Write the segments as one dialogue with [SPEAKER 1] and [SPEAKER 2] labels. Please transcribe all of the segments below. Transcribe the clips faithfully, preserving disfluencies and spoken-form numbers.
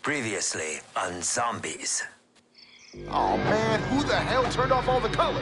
[SPEAKER 1] Previously on Zombies.
[SPEAKER 2] Oh man, who the hell turned off all the color?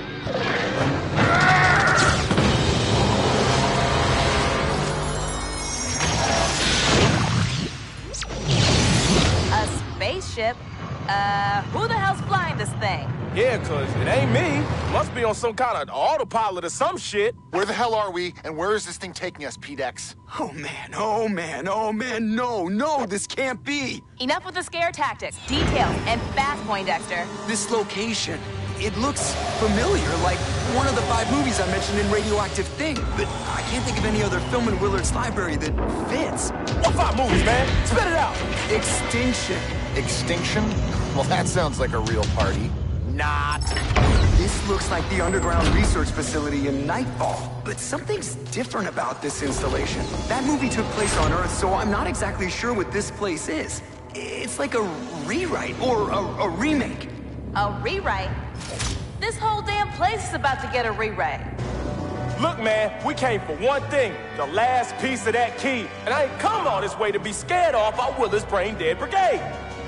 [SPEAKER 3] A spaceship? Uh, who the hell's flying this thing?
[SPEAKER 4] Yeah, cause it ain't me. Must be on some kind of autopilot or some shit.
[SPEAKER 2] Where the hell are we, and where is this thing taking us, P-Dex?
[SPEAKER 5] Oh man, oh man, oh man, no, no, this can't be!
[SPEAKER 3] Enough with the scare tactics, details, and fast, Poindexter.
[SPEAKER 5] This location, it looks familiar, like one of the five movies I mentioned in Radioactive Thing, but I can't think of any other film in Willard's library that fits.
[SPEAKER 4] What five movies, man? Spit it out!
[SPEAKER 5] Extinction.
[SPEAKER 2] Extinction? Well, that sounds like a real party.
[SPEAKER 5] Not. This looks like the underground research facility in Nightfall, but something's different about this installation. That movie took place on Earth, so I'm not exactly sure what this place is. It's like a rewrite or a, a remake.
[SPEAKER 3] A rewrite? This whole damn place is about to get a rewrite.
[SPEAKER 4] Look, man, we came for one thing, the last piece of that key. And I ain't come all this way to be scared off by Willard's Brain Dead Brigade.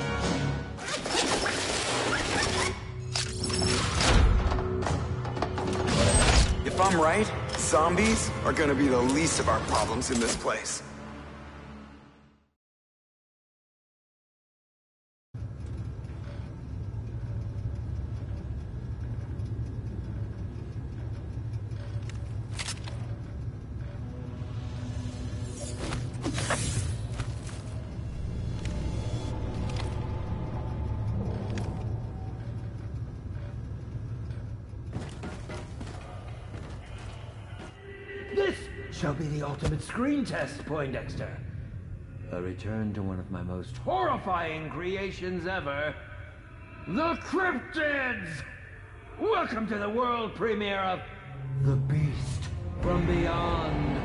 [SPEAKER 5] If I'm right, zombies are gonna be the least of our problems in this place.
[SPEAKER 6] This shall be the ultimate screen test, Poindexter. A return to one of my most horrifying creations ever. The Cryptids! Welcome to the world premiere of The Beast from Beyond.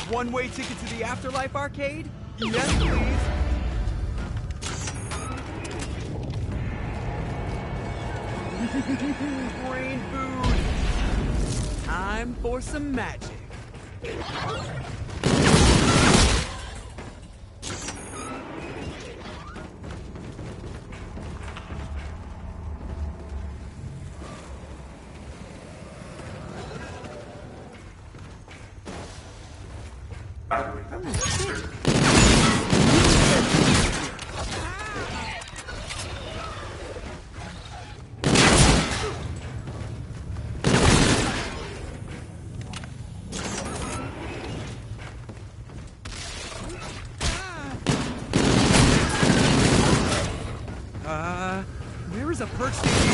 [SPEAKER 7] One-way ticket to the Afterlife arcade? Yes, please. Brain food. Time for some magic. Uh, where is a perch station?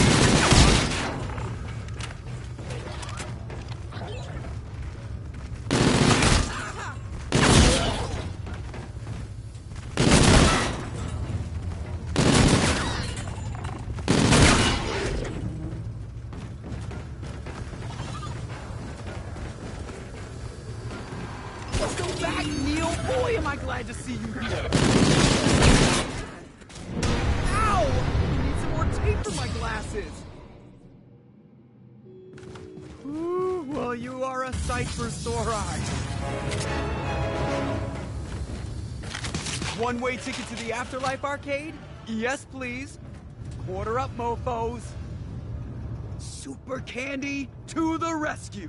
[SPEAKER 7] Welcome back, Neil. Boy, am I glad to see you here. Ow! I need some more tape for my glasses. Ooh, well, you are a sight for sore eyes. One-way ticket to the Afterlife arcade? Yes, please. Quarter up, mofos. Super Candy to the rescue.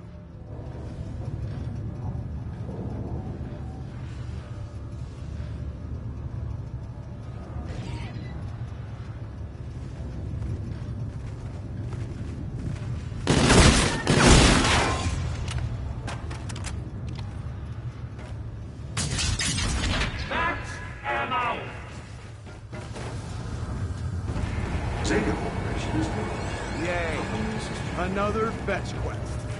[SPEAKER 7] Yay. Another fetch quest.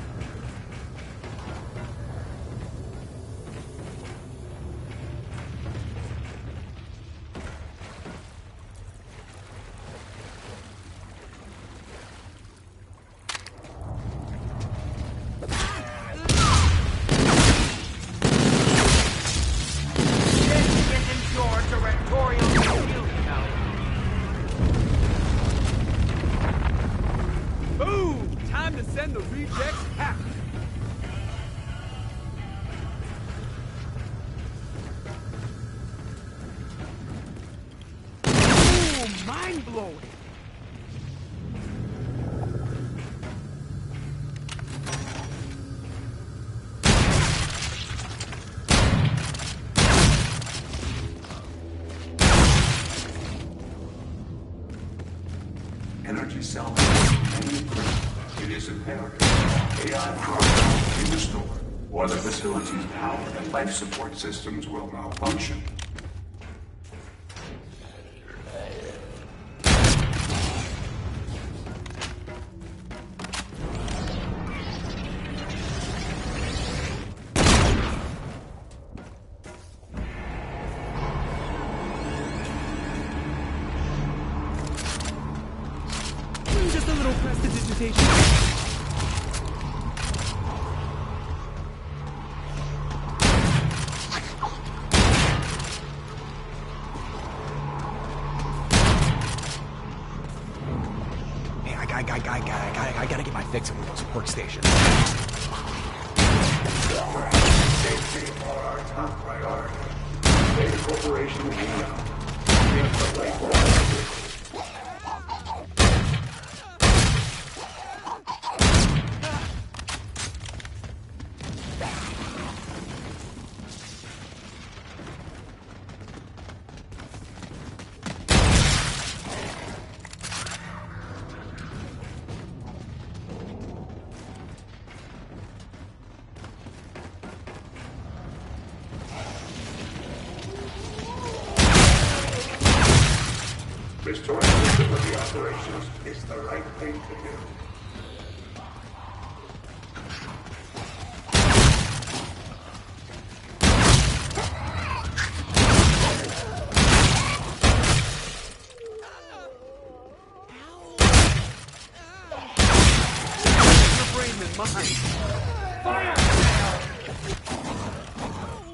[SPEAKER 7] Boom! Time to send the rejects packing. Ooh, mind-blowing.
[SPEAKER 8] Energy cell. It is imperative A I power be restored, or the facility's power and life support systems will malfunction.
[SPEAKER 7] Just a little prestidigitation. Hey, I, I, I, I, I, I, I gotta get my fix on those workstations.
[SPEAKER 8] Safety are our top priority. Data Corporation will restoring stability operations is the right thing to do.
[SPEAKER 7] Your brain than mine.
[SPEAKER 4] Fire!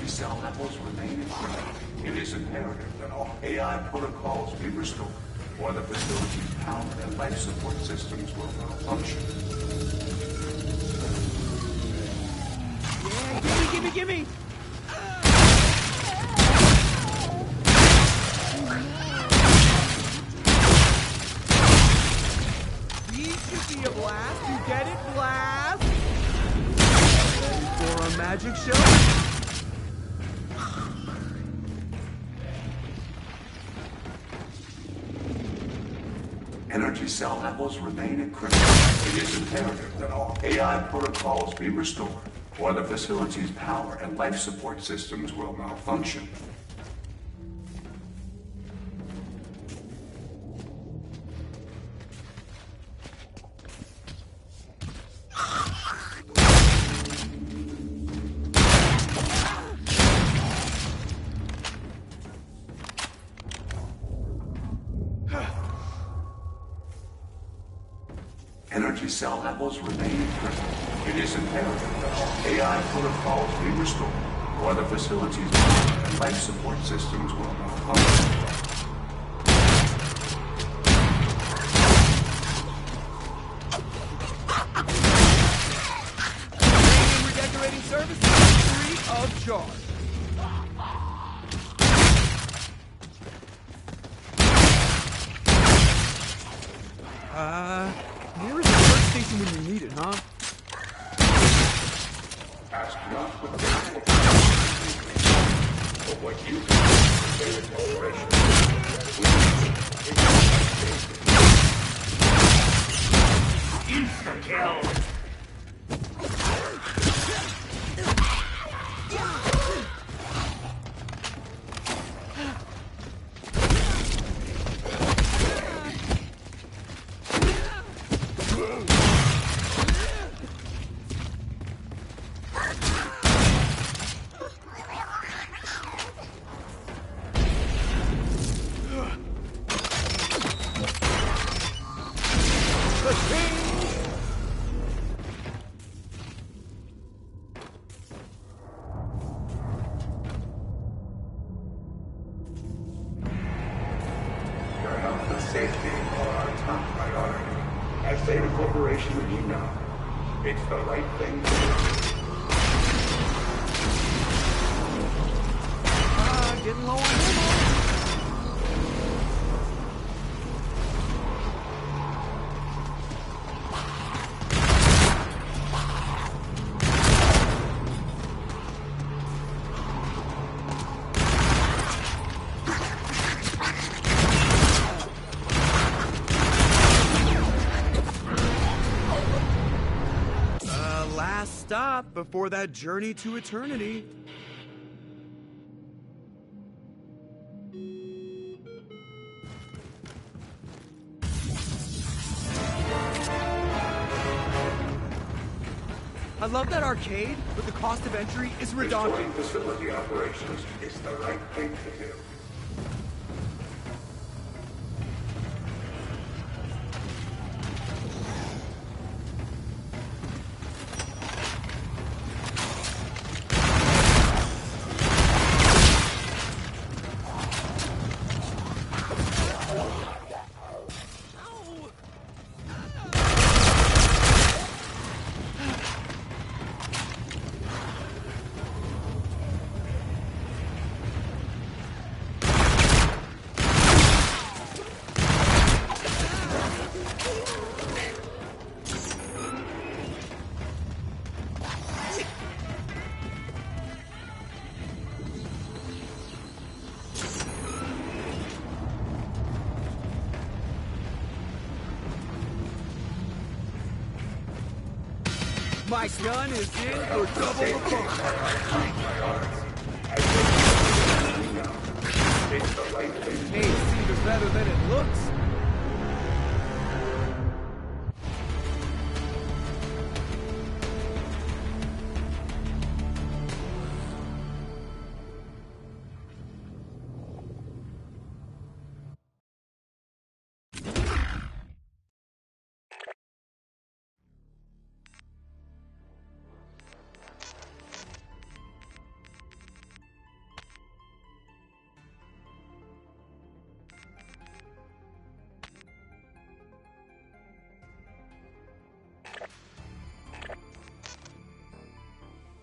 [SPEAKER 8] cell levels remain encrypted. It is imperative that all A I protocols be restored, or the facility's power and life support systems will malfunction.
[SPEAKER 7] Yeah, gimme, gimme, gimme! These should be a blast. You get it, blast? Ready for a magic show?
[SPEAKER 8] Energy cell levels remain encrypted. It is imperative that all A I protocols be restored, or the facility's power and life support systems will malfunction. Energy cell levels remain encrypted. It is imperative that all A I protocols be restored, or the facility's power and life support systems will malfunction.
[SPEAKER 7] Training redecorating services free of charge. Uh, where is the third station when you need it, huh?
[SPEAKER 8] Ask not what they will but what you can do in operation. Insta-kill! Safety are our top priority. As Zeta Corporation, you know, it's the right thing to do.
[SPEAKER 7] Ah, uh, getting low on ammo. Stop before that journey to eternity. I love that arcade, but the cost of entry is redundant.
[SPEAKER 8] Restoring facility operations is the right thing to do.
[SPEAKER 7] My gun is in for double the fun. May seem better than it looks.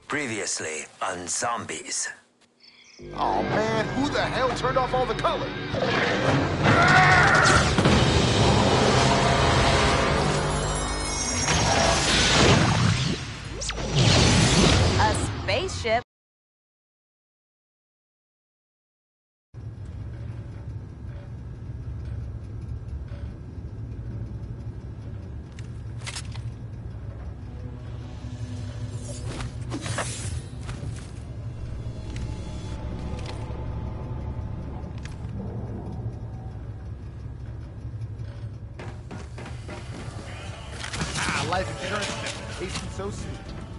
[SPEAKER 1] Previously on Zombies.
[SPEAKER 2] Oh man, who the hell turned off all the color?
[SPEAKER 3] A spaceship?
[SPEAKER 2] Ah, life insurance isn't so soon.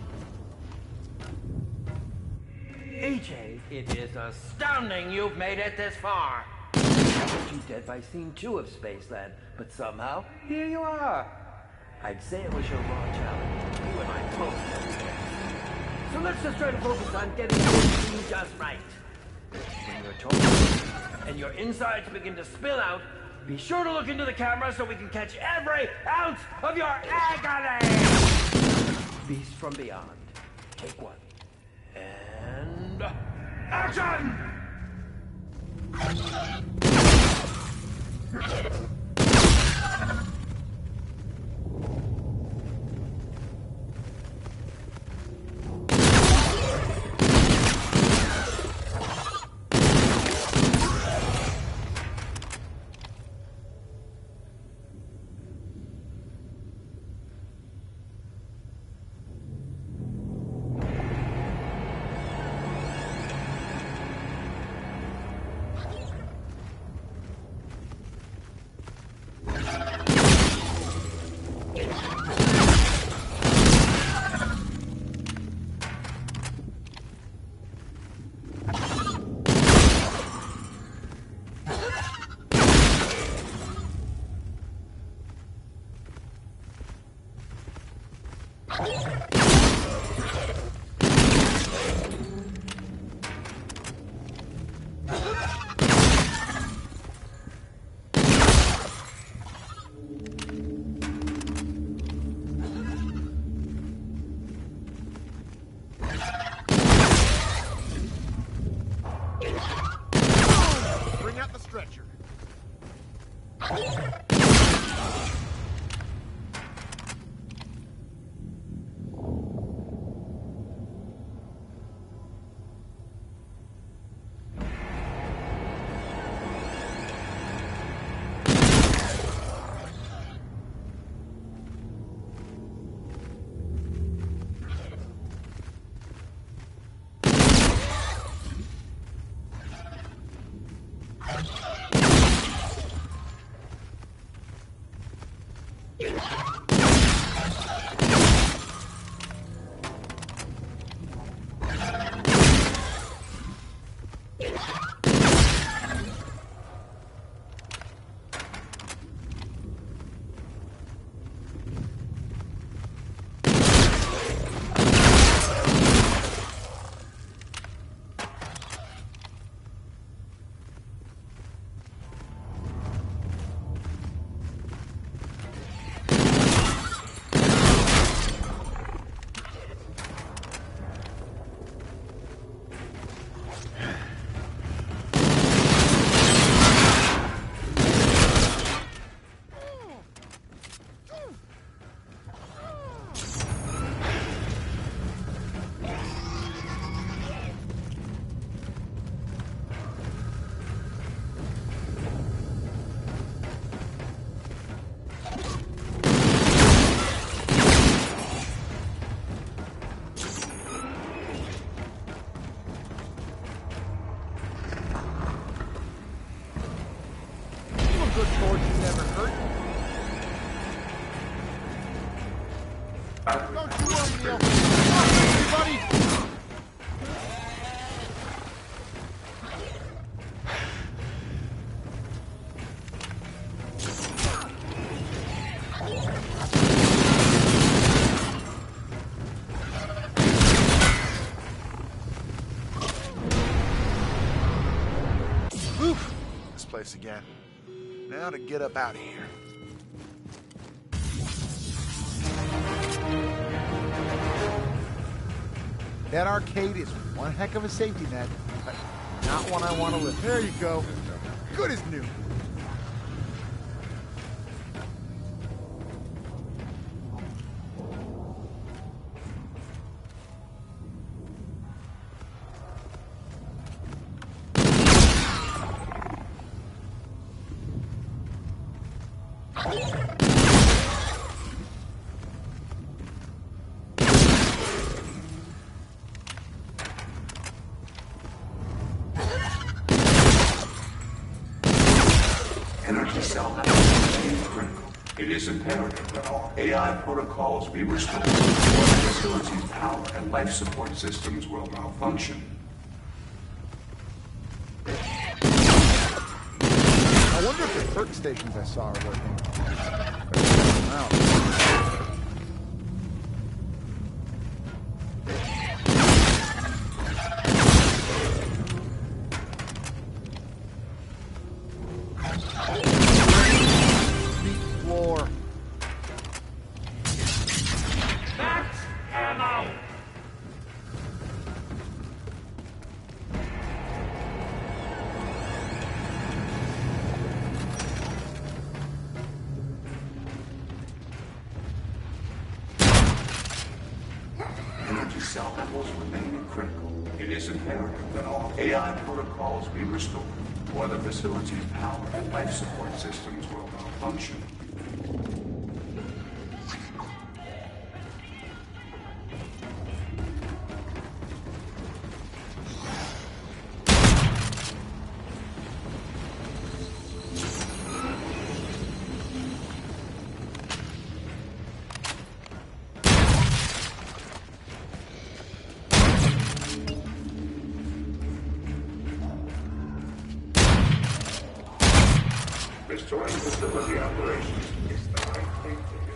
[SPEAKER 6] E J, it is astounding you've made it this far. I was you dead by scene two of Spaceland, but somehow, here you are. I'd say it was your raw challenge. You and I both know it. So let's just try to focus on getting this scene just right. When you're told and your insides begin to spill out, be sure to look into the camera so we can catch every ounce of your agony! Beast from Beyond. Take one. And... action!
[SPEAKER 2] Bring out the stretcher. Good fortune never hurt. Don't you worry, Neil. Everybody! Oof! This place again. Now to get up out of here. That arcade is one heck of a safety net, but not one I want to live. There you go. Good as new.
[SPEAKER 8] Energy cell networks remain critical. It is imperative that all A I protocols be restored, or the facility's power and life support systems will malfunction.
[SPEAKER 2] I wonder if the perk stations I saw are working. Wow. Floor.
[SPEAKER 6] That's ammo!
[SPEAKER 8] Energy cell levels remain critical. It is imperative that all A I protocols be restored, or the facility's power and life support systems will malfunction. Restoring facility operations is the right thing to do.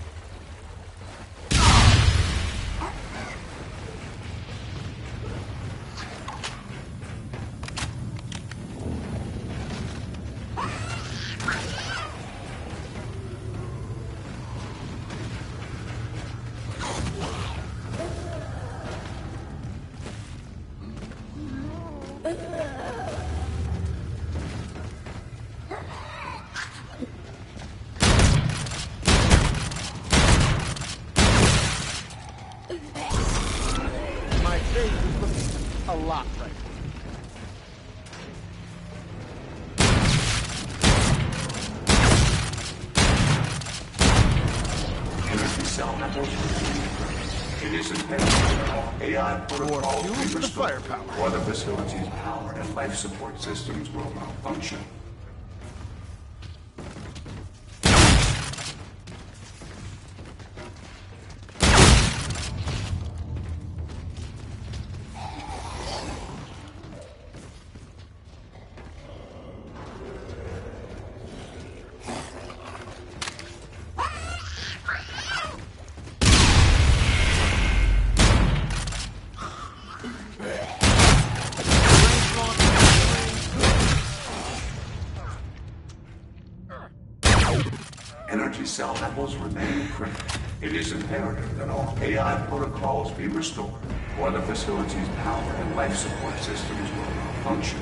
[SPEAKER 2] My face is looking a lot right.
[SPEAKER 8] Energy cell levels remain critical. It is imperative that all A I protocols
[SPEAKER 2] fuel
[SPEAKER 8] be
[SPEAKER 2] for the
[SPEAKER 8] restored,
[SPEAKER 2] firepower.
[SPEAKER 8] or the facility's power and life support systems will malfunction. Energy cell levels remain critical. It is imperative that all A I protocols be restored, or the facility's power and life support systems will malfunction.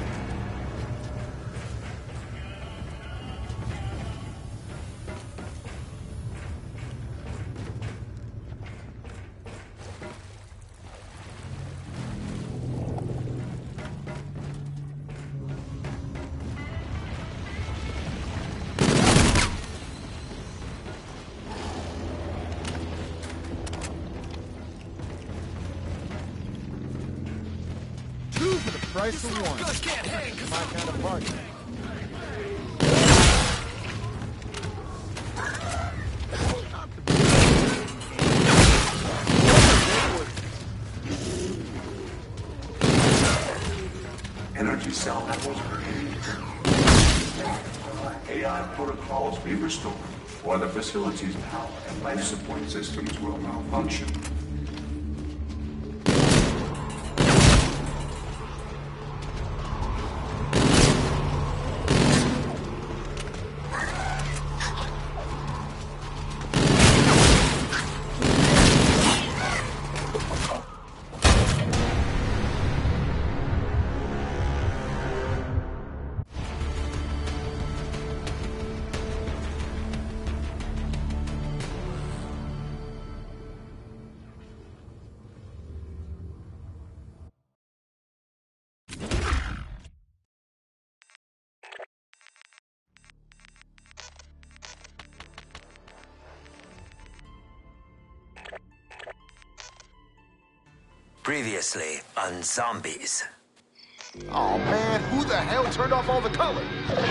[SPEAKER 2] Two for the price of one. My kind of party.
[SPEAKER 8] Energy cell levels remain critical. A I protocols be restored, or the facility's power and life support systems will malfunction.
[SPEAKER 1] Previously on Zombies.
[SPEAKER 2] Oh man, who the hell turned off all the color?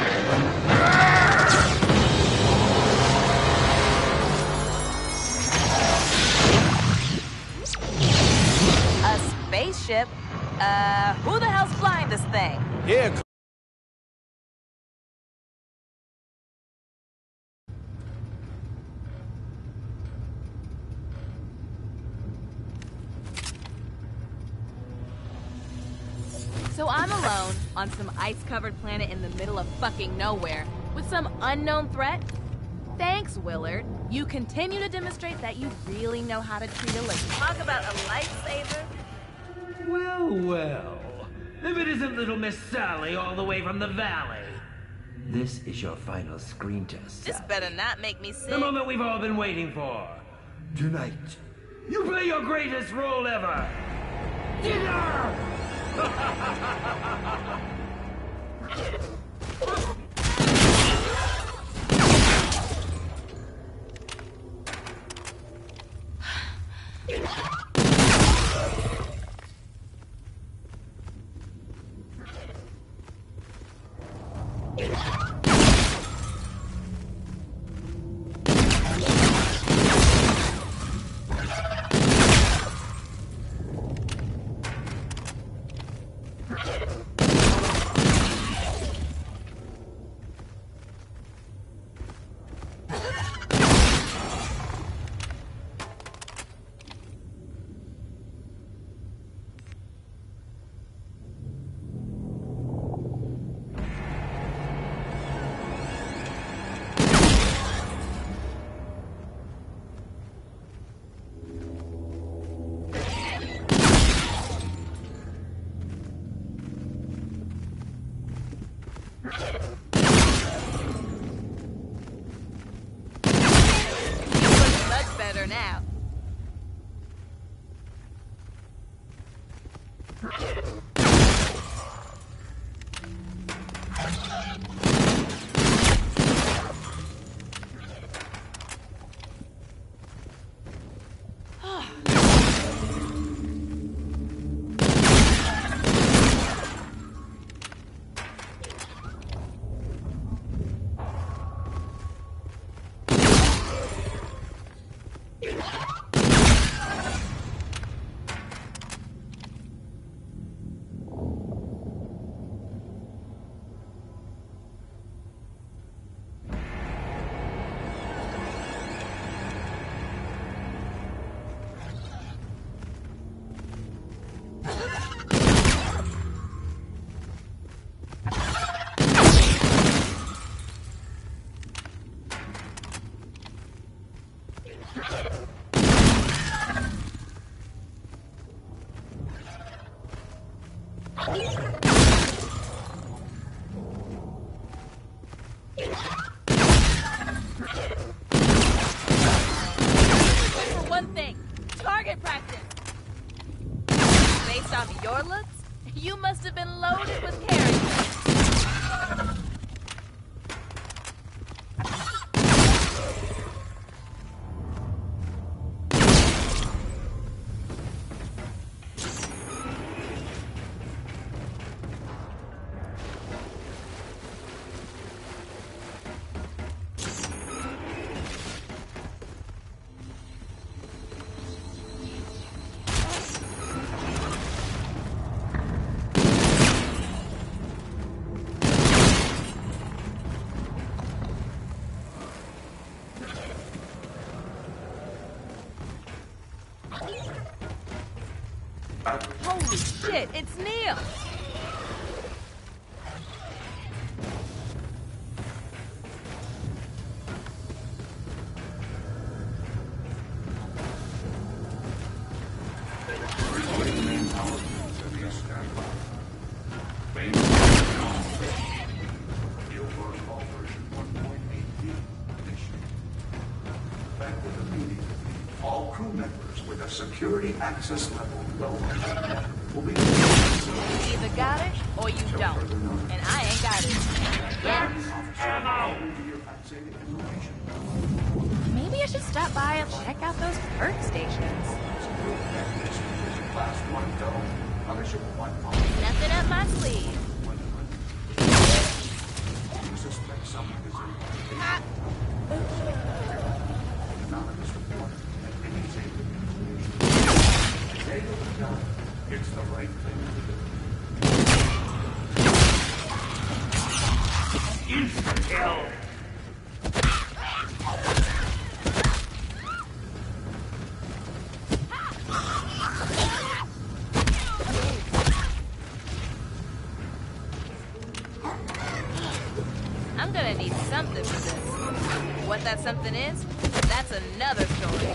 [SPEAKER 3] A spaceship? Uh, who the hell's flying this thing?
[SPEAKER 4] Yeah.
[SPEAKER 3] So I'm alone on some ice-covered planet in the middle of fucking nowhere with some unknown threat? Thanks, Willard. You continue to demonstrate that you really know how to treat a listener. Talk about a lifesaver.
[SPEAKER 6] Well, well. If it isn't little Miss Sally all the way from the valley. This is your final screen test,
[SPEAKER 3] This
[SPEAKER 6] Sally.
[SPEAKER 3] better not make me sick.
[SPEAKER 6] The moment we've all been waiting for. Tonight, you play your greatest role ever. Dinner!
[SPEAKER 3] Much better now. For one thing, target practice. Based off your looks, you must have been loaded with character. Holy shit, it's Neil!
[SPEAKER 8] All crew members with a security access level lower will be
[SPEAKER 3] You either got it, or you don't. And I ain't got it. Yet. Maybe I should stop by and check out those perk stations.
[SPEAKER 8] last one go. Punishable one fall.
[SPEAKER 3] Nothing up my sleeve.
[SPEAKER 8] You suspect someone is involved. Anonymous report at any table. Table done. It's the right thing to do.
[SPEAKER 6] Insta-kill!
[SPEAKER 3] I'm gonna need something for this. What that something is, that's another story.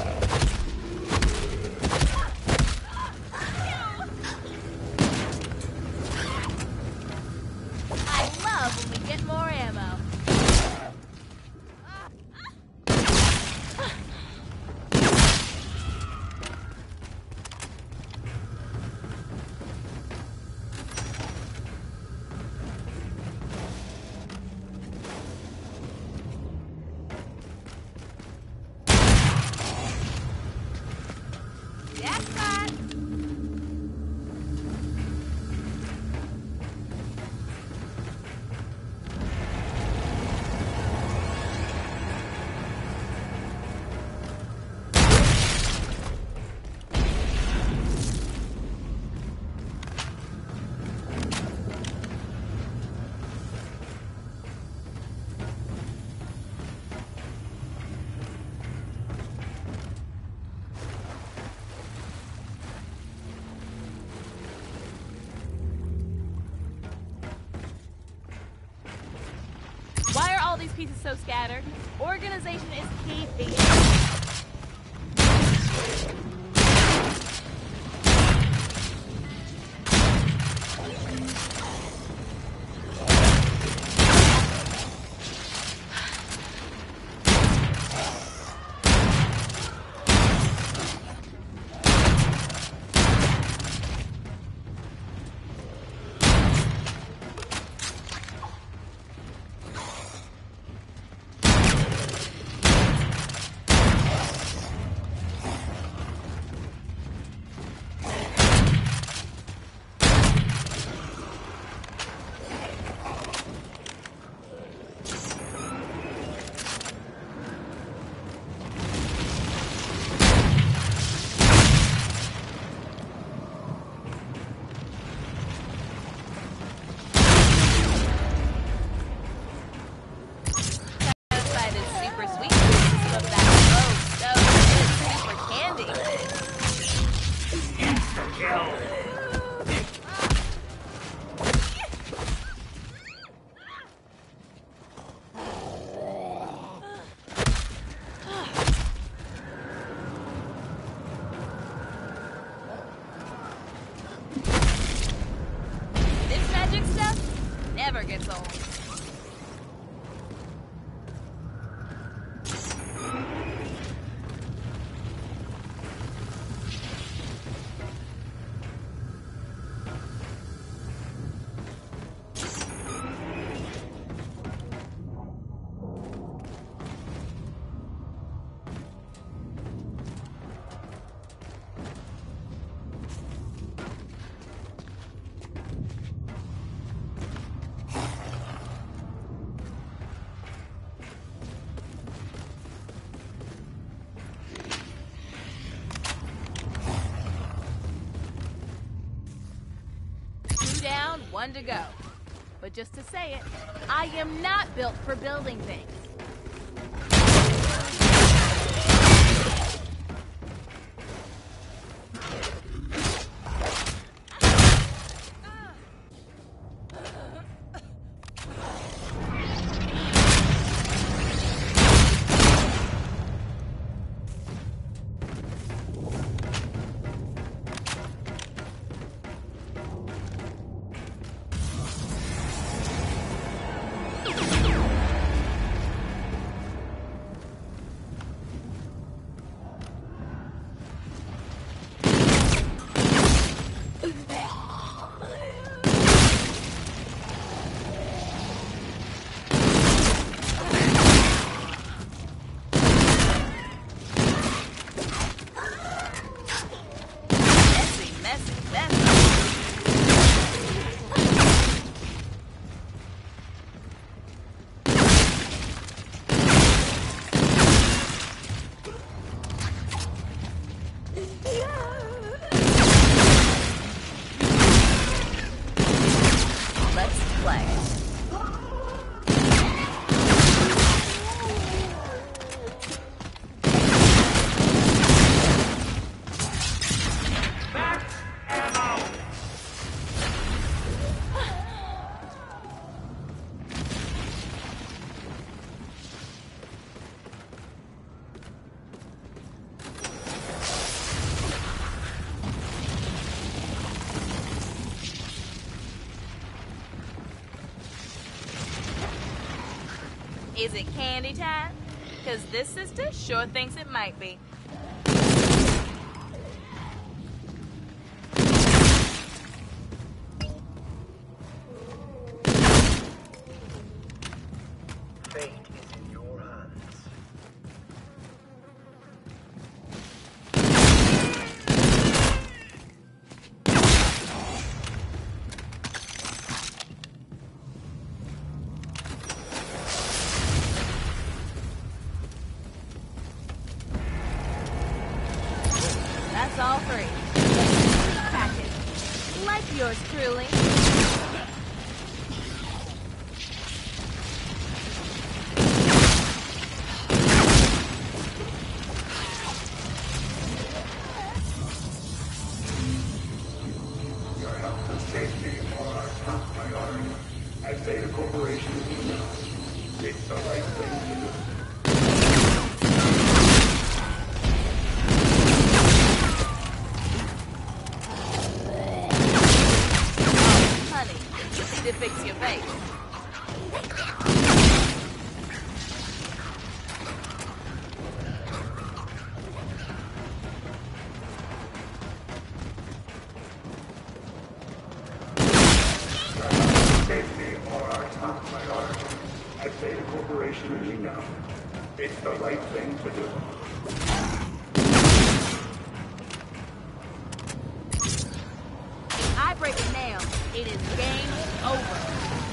[SPEAKER 3] I love when we get more ammo. Jackpot! Why are all these pieces so scattered? Organization is key, Phoenix. Outside is super sweet. Some of that oh so good super candy.
[SPEAKER 6] Insta-kill!
[SPEAKER 3] This magic stuff never gets old. Two down, one to go. But just to say it, I am not built for building things. Let's play. Is it candy time? Because this sister sure thinks it might be.
[SPEAKER 1] Fate is in your hands.
[SPEAKER 3] That's all three. Package. Like yours truly.
[SPEAKER 8] Your health and safety are our top priority. As Data Corporation, we know it's the right thing to do.
[SPEAKER 3] Honey, need to fix your face.
[SPEAKER 8] Safety are our top priority. As Data Corporation, we know it's the right thing to do.
[SPEAKER 3] If I break a nail, it is game over.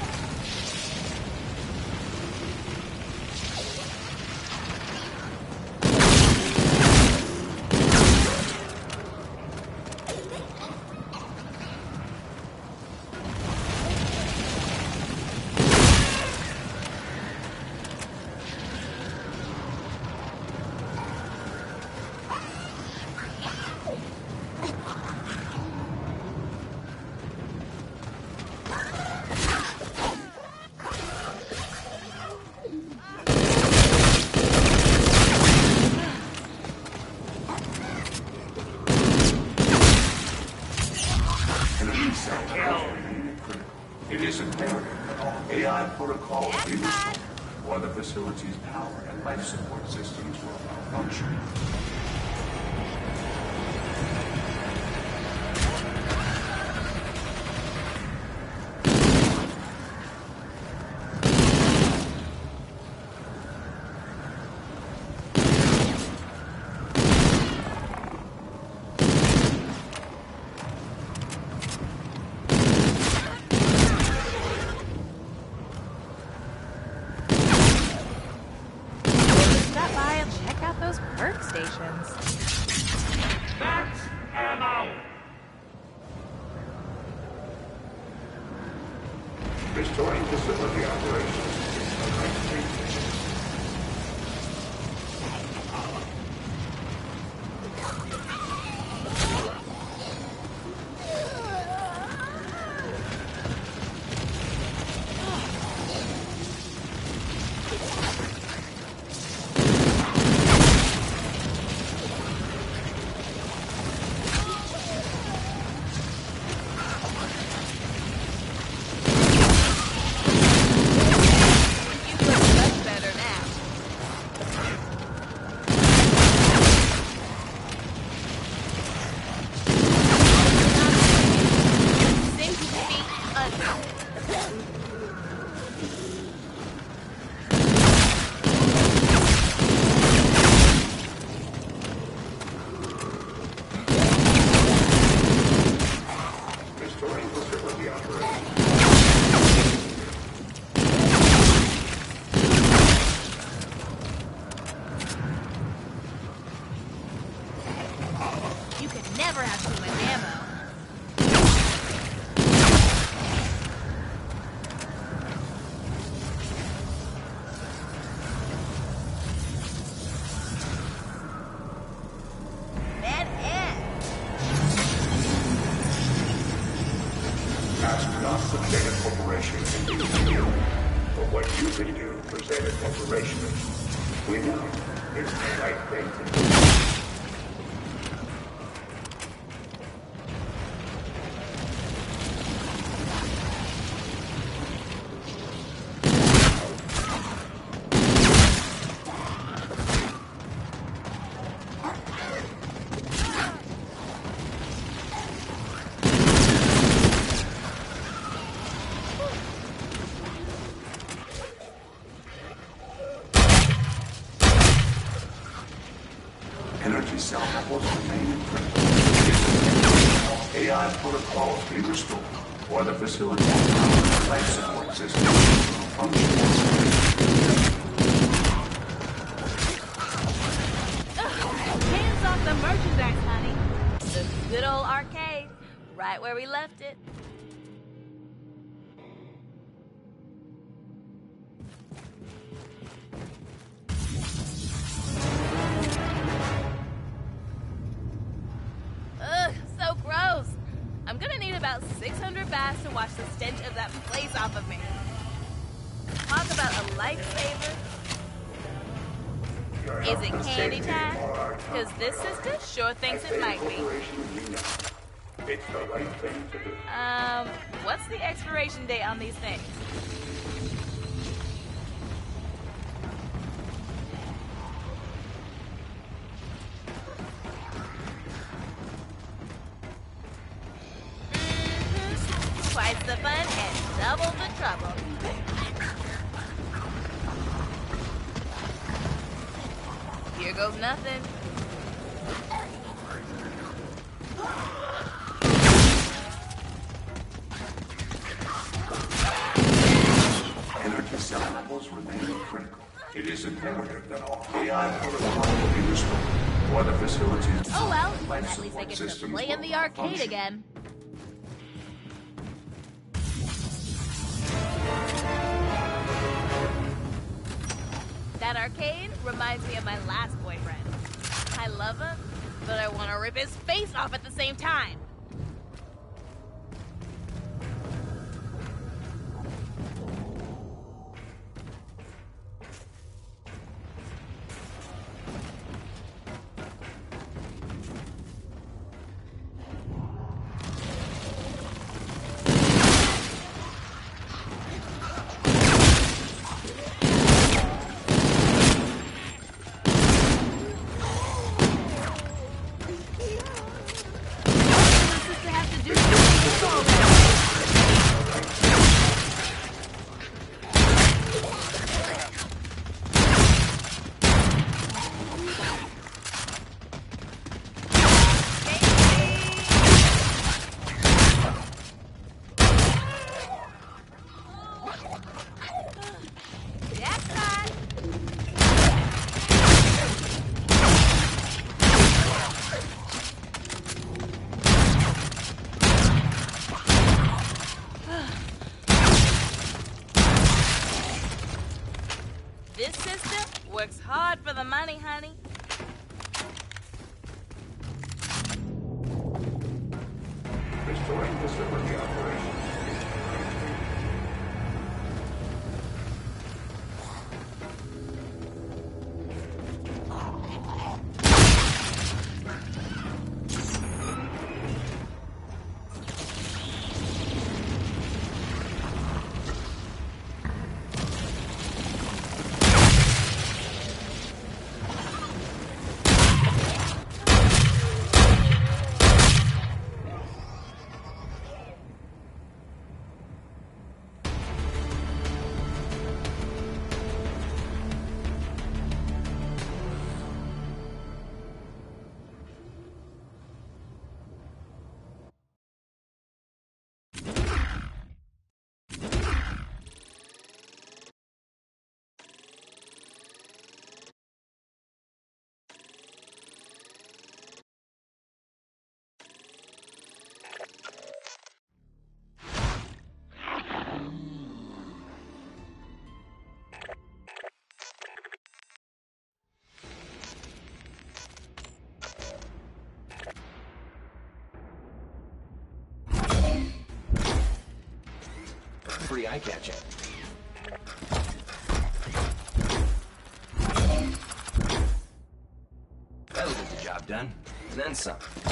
[SPEAKER 8] Energy cell levels remain critical. It is imperative that all A I protocols be restored, or the facility's power and life support systems will malfunction.
[SPEAKER 3] Stop by and check out those perk stations.
[SPEAKER 8] That's ammo! Restoring facility operations is the right thing to do.
[SPEAKER 3] You put such never have too much ammo. Bad end.
[SPEAKER 8] Astronauts of Zeta Corporation can do you for what you can do for Zeta Corporation. We know it's the right thing to do. Energy cell levels remain critical. A I protocols be restored, or the facility's life support system will function.
[SPEAKER 3] Hands off the merchandise, honey. The good old arcade, right where we left it. Ugh, so gross. I'm gonna need about six hundred baths to wash the stench of that place off of me. Talk about a lifesaver. Is it candy time? Because this sister sure thinks it might be.
[SPEAKER 8] It's the right thing to do.
[SPEAKER 3] Um, what's the expiration date on these things? Mm-hmm. Twice the fun and double the trouble. Here goes nothing.
[SPEAKER 8] Energy cell levels remain critical. It is imperative that all A I protocols will be restored, or the facility's
[SPEAKER 3] Oh well,
[SPEAKER 8] life
[SPEAKER 3] at least I
[SPEAKER 8] support
[SPEAKER 3] get to
[SPEAKER 8] systems
[SPEAKER 3] play in
[SPEAKER 8] will
[SPEAKER 3] the arcade
[SPEAKER 8] malfunction.
[SPEAKER 3] again. That arcade reminds me of my last boyfriend. I love him, but I want to rip his face off at the same time. This system works hard for the money, honey.
[SPEAKER 8] Restoring facility operations.
[SPEAKER 9] pretty eye-catching. That'll get the job done. And then some.